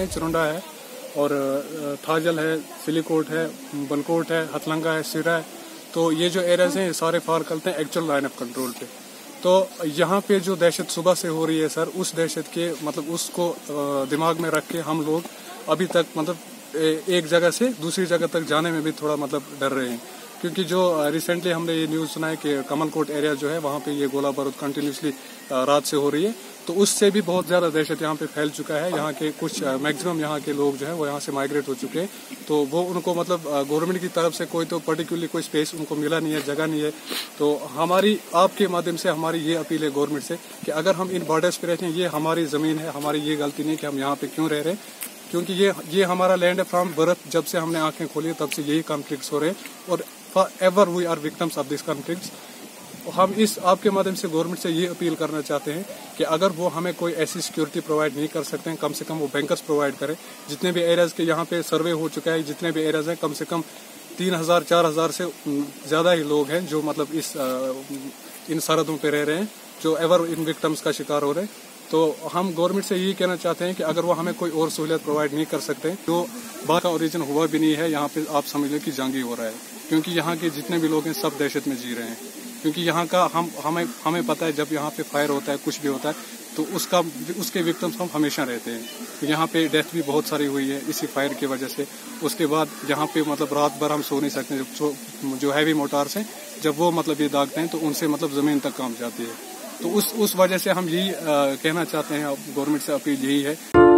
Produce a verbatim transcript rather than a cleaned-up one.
हैं, चरुंडा है और थाजल है, सिलीकोट है, बलकोट है, हथलंगा है, सिरा है। तो ये जो एरियाज हैं ये सारे फाल करते हैं एक्चुअल लाइन ऑफ कंट्रोल पे। तो यहाँ पे जो दहशत सुबह से हो रही है सर, उस दहशत के मतलब उसको दिमाग में रख के हम लोग अभी तक मतलब एक जगह से दूसरी जगह तक जाने में भी थोड़ा मतलब डर रहे हैं, क्योंकि जो रिसेंटली हमने ये न्यूज़ सुना है कि कमलकोट एरिया जो है वहाँ पे ये गोला बारूद कंटिन्यूसली रात से हो रही है, तो उससे भी बहुत ज़्यादा दहशत यहाँ पे फैल चुका है। यहाँ के कुछ मैक्सिमम यहाँ के लोग जो है वो यहाँ से माइग्रेट हो चुके हैं, तो वो उनको मतलब गवर्नमेंट की तरफ से कोई तो पर्टिकुलरली कोई स्पेस उनको मिला नहीं है, जगह नहीं है। तो हमारी आपके माध्यम से हमारी ये अपील है गवर्नमेंट से कि अगर हम इन बॉर्डर्स पे रहते हैं, ये हमारी ज़मीन है, हमारी ये गलती नहीं कि हम यहाँ पे क्यों रह रहे हैं, क्योंकि ये ये हमारा लैंड है फ्रॉम बर्थ। जब से हमने आंखें खोली तब से यही कॉन्फ्लिक्ट्स हो रहे हैं और ever we are victims of this conflicts. हम इस आपके माध्यम से गवर्नमेंट से ये अपील करना चाहते हैं कि अगर वो हमें कोई ऐसी सिक्योरिटी प्रोवाइड नहीं कर सकते हैं, कम से कम वो बैंकर्स प्रोवाइड करें। जितने भी एरियाज के यहाँ पे सर्वे हो चुका है, जितने भी एरियाज हैं, कम से कम तीन हजार चार हजार से ज्यादा ही लोग हैं जो मतलब इस इन सरहदों पे रह रहे हैं, जो एवर इन विक्टिम्स का शिकार हो रहे हैं। तो हम गवर्नमेंट से यही कहना चाहते हैं कि अगर वो हमें कोई और सहूलियत प्रोवाइड नहीं कर सकते, जो बात का ओरिजिन हुआ भी नहीं है, यहाँ पे आप समझ लें कि जंगी हो रहा है, क्योंकि यहाँ के जितने भी लोग हैं सब दहशत में जी रहे हैं। क्योंकि यहाँ का हम हमें हमें पता है जब यहाँ पे फायर होता है, कुछ भी होता है, तो उसका उसके विक्टिम्स हम हमेशा रहते हैं। तो यहाँ पे डेथ भी बहुत सारी हुई है इसी फायर की वजह से। उसके बाद यहाँ पे मतलब रात भर हम सो नहीं सकते, जो, जो हैवी मोटार्स हैं जब वो मतलब ये दागते हैं तो उनसे मतलब जमीन तक काम जाती है। तो उस उस वजह से हम यही कहना चाहते हैं, गवर्नमेंट से अपील यही है।